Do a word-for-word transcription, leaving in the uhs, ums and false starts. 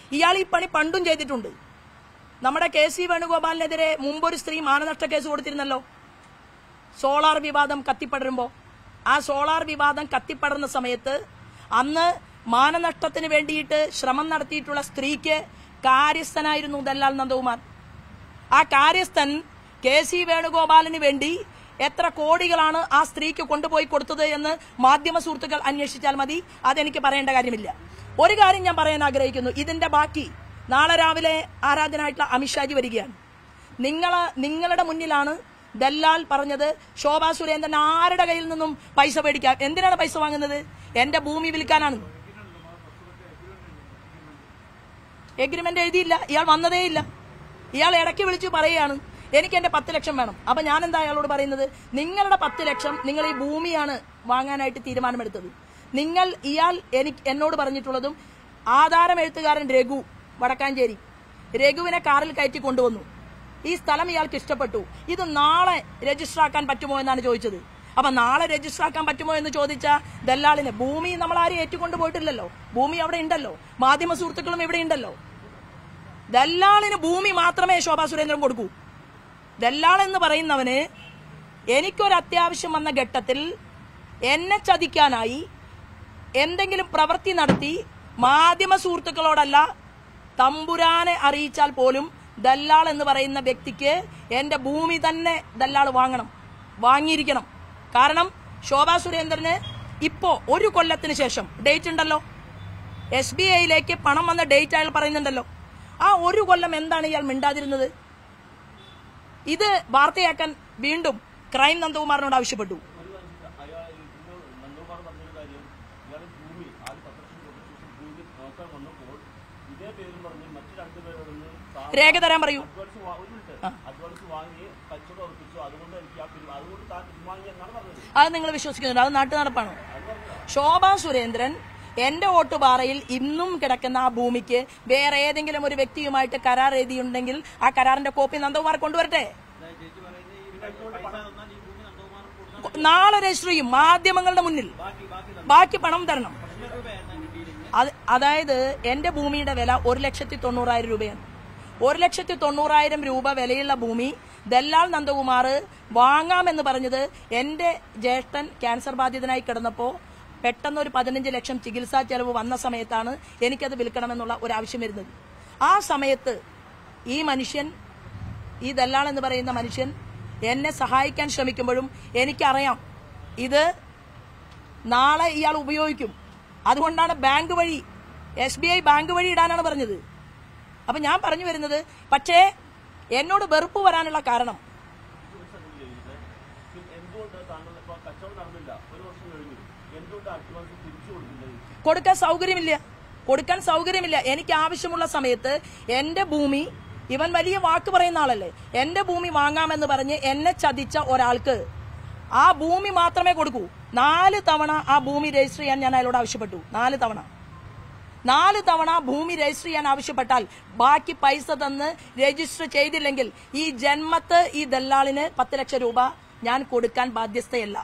ഇയാൾ ഈ പണി പണ്ടും ചെയ്തിട്ടുണ്ട്. നമ്മുടെ കെ സി വേണുഗോപാലിനെതിരെ മുമ്പൊരു സ്ത്രീ മാനനഷ്ട കേസ് കൊടുത്തിരുന്നല്ലോ, സോളാർ വിവാദം കത്തിപ്പടരുമ്പോ. ആ സോളാർ വിവാദം കത്തിപ്പടർന്ന സമയത്ത് അന്ന് മാനനഷ്ടത്തിന് വേണ്ടിയിട്ട് ശ്രമം നടത്തിയിട്ടുള്ള സ്ത്രീക്ക് കാര്യസ്ഥനായിരുന്നു ദല്ലാൽ നന്ദകുമാർ. ആ കാര്യസ്ഥൻ കെ സി വേണുഗോപാലിന് വേണ്ടി എത്ര കോടികളാണ് ആ സ്ത്രീക്ക് കൊണ്ടുപോയി കൊടുത്തത് എന്ന് മാധ്യമ സുഹൃത്തുക്കൾ അന്വേഷിച്ചാൽ മതി. അതെനിക്ക് പറയേണ്ട കാര്യമില്ല. ഒരു കാര്യം ഞാൻ പറയാൻ ആഗ്രഹിക്കുന്നു. ഇതിന്റെ ബാക്കി നാളെ രാവിലെ ആരാധനായിട്ടുള്ള അമിത്ഷാജി വരികയാണ്. നിങ്ങള് നിങ്ങളുടെ മുന്നിലാണ് ദല്ലാൽ പറഞ്ഞത് ശോഭാ സുരേന്ദ്രൻ ആരുടെ കയ്യിൽ നിന്നും പൈസ മേടിക്കാം. എന്തിനാണ് പൈസ വാങ്ങുന്നത്? എന്റെ ഭൂമി വിൽക്കാനാണ്. എഗ്രിമെന്റ് എഴുതിയില്ല, ഇയാൾ വന്നതേ ഇല്ല. ഇയാൾ ഇടയ്ക്ക് വിളിച്ചു പറയുകയാണ് എനിക്ക് എന്റെ പത്ത് ലക്ഷം വേണം. അപ്പൊ ഞാൻ എന്താ അയാളോട് പറയുന്നത്, നിങ്ങളുടെ പത്ത് ലക്ഷം നിങ്ങൾ ഈ ഭൂമിയാണ് വാങ്ങാനായിട്ട് തീരുമാനമെടുത്തത്. നിങ്ങൾ ഇയാൾ എനിക്ക് എന്നോട് പറഞ്ഞിട്ടുള്ളതും ആധാരം എഴുത്തുകാരൻ രഘു വടക്കാഞ്ചേരി, രഘുവിനെ കാറിൽ കയറ്റി കൊണ്ടുവന്നു. ഈ സ്ഥലം ഇയാൾക്ക് ഇഷ്ടപ്പെട്ടു. ഇത് നാളെ രജിസ്റ്റർ ആക്കാൻ പറ്റുമോ എന്നാണ് ചോദിച്ചത്. അപ്പൊ നാളെ രജിസ്റ്റർ ആക്കാൻ പറ്റുമോ എന്ന് ചോദിച്ച ദല്ലാളിന് ഭൂമി നമ്മൾ ആരും ഏറ്റുകൊണ്ടു പോയിട്ടില്ലല്ലോ, ഭൂമി അവിടെ ഉണ്ടല്ലോ, മാധ്യമ സുഹൃത്തുക്കളും ഇവിടെ ഉണ്ടല്ലോ. ദല്ലാളിന് ഭൂമി മാത്രമേ ശോഭാ സുരേന്ദ്രൻ കൊടുക്കൂ. ദല്ലാൾ എന്ന് പറയുന്നവന് എനിക്കൊരു അത്യാവശ്യം വന്ന ഘട്ടത്തിൽ എന്നെ ചതിക്കാനായി എന്തെങ്കിലും പ്രവൃത്തി നടത്തി മാധ്യമ സുഹൃത്തുക്കളോടല്ല തമ്പുരാനെ അറിയിച്ചാൽ പോലും ദല്ലാൾ എന്ന് പറയുന്ന വ്യക്തിക്ക് എന്റെ ഭൂമി തന്നെ ദല്ലാൾ വാങ്ങണം, വാങ്ങിയിരിക്കണം. കാരണം ശോഭാ സുരേന്ദ്രന് ഇപ്പോ ഒരു കൊല്ലത്തിന് ശേഷം ഡേറ്റ് ഉണ്ടല്ലോ, എസ് ബി ഐയിലേക്ക് പണം വന്ന ഡേറ്റ് അയാൾ പറയുന്നുണ്ടല്ലോ. ആ ഒരു കൊല്ലം എന്താണ് ഇയാൾ മിണ്ടാതിരുന്നത്? ഇത് വാർത്തയാക്കാൻ വീണ്ടും ക്രൈം നന്ദകുമാറിനോട് ആവശ്യപ്പെട്ടു. രേഖ തരാൻ പറയൂ. അത് നിങ്ങൾ വിശ്വസിക്കുന്നുണ്ട്? അത് നാട്ടു നടപ്പാണോ? ശോഭാ സുരേന്ദ്രൻ എന്റെ വോട്ടുപാറയിൽ ഇന്നും കിടക്കുന്ന ആ ഭൂമിക്ക് വേറെ ഏതെങ്കിലും ഒരു വ്യക്തിയുമായിട്ട് കരാർ എഴുതിയുണ്ടെങ്കിൽ ആ കരാറിന്റെ കോപ്പി നന്ദകുമാർ കൊണ്ടുവരട്ടെ. നാളെ രജിസ്റ്റർ ചെയ്യും മാധ്യമങ്ങളുടെ മുന്നിൽ. ബാക്കി പണം തരണം. അതായത് എന്റെ ഭൂമിയുടെ വില ഒരു ലക്ഷത്തി തൊണ്ണൂറായിരം രൂപയാണ്. ഒരു ലക്ഷത്തി തൊണ്ണൂറായിരം രൂപ വിലയുള്ള ഭൂമി ദല്ലാൽ നന്ദകുമാർ വാങ്ങാമെന്ന് പറഞ്ഞത് എന്റെ ജ്യേഷ്ഠൻ ക്യാൻസർ ബാധിതനായി കിടന്നപ്പോ പെട്ടെന്ന് ഒരു പതിനഞ്ച് ലക്ഷം ചികിത്സാ ചെലവ് വന്ന സമയത്താണ് എനിക്കത് വിൽക്കണമെന്നുള്ള ഒരു ആവശ്യം വരുന്നത്. ആ സമയത്ത് ഈ മനുഷ്യൻ, ഈ ദല്ലാൾ എന്ന് പറയുന്ന മനുഷ്യൻ എന്നെ സഹായിക്കാൻ ശ്രമിക്കുമ്പോഴും എനിക്കറിയാം ഇത് നാളെ ഇയാൾ ഉപയോഗിക്കും. അതുകൊണ്ടാണ് ബാങ്ക് വഴി, എസ് ബി ഐ ബാങ്ക് വഴി ഇടാനാണ് പറഞ്ഞത്. അപ്പൊ ഞാൻ പറഞ്ഞു വരുന്നത്, പക്ഷേ എന്നോട് വെറുപ്പ് വരാനുള്ള കാരണം കൊടുക്കാൻ സൗകര്യമില്ല, കൊടുക്കാൻ സൗകര്യമില്ല. എനിക്ക് ആവശ്യമുള്ള സമയത്ത് എന്റെ ഭൂമി, ഇവൻ വലിയ വാക്ക് പറയുന്ന ആളല്ലേ, എന്റെ ഭൂമി വാങ്ങാമെന്ന് പറഞ്ഞ് എന്നെ ചതിച്ച ഒരാൾക്ക് ആ ഭൂമി മാത്രമേ കൊടുക്കൂ. നാല് തവണ ആ ഭൂമി രജിസ്റ്റർ ചെയ്യാൻ ഞാൻ അയാളോട് ആവശ്യപ്പെട്ടു. നാല് തവണ നാല് തവണ ഭൂമി രജിസ്റ്റർ ചെയ്യാൻ ആവശ്യപ്പെട്ടാൽ ബാക്കി പൈസ തന്ന് രജിസ്റ്റർ ചെയ്തില്ലെങ്കിൽ ഈ ജന്മത്ത് ഈ ദല്ലാളിന് പത്ത് ലക്ഷം രൂപ ഞാൻ കൊടുക്കാൻ ബാധ്യസ്ഥയല്ല.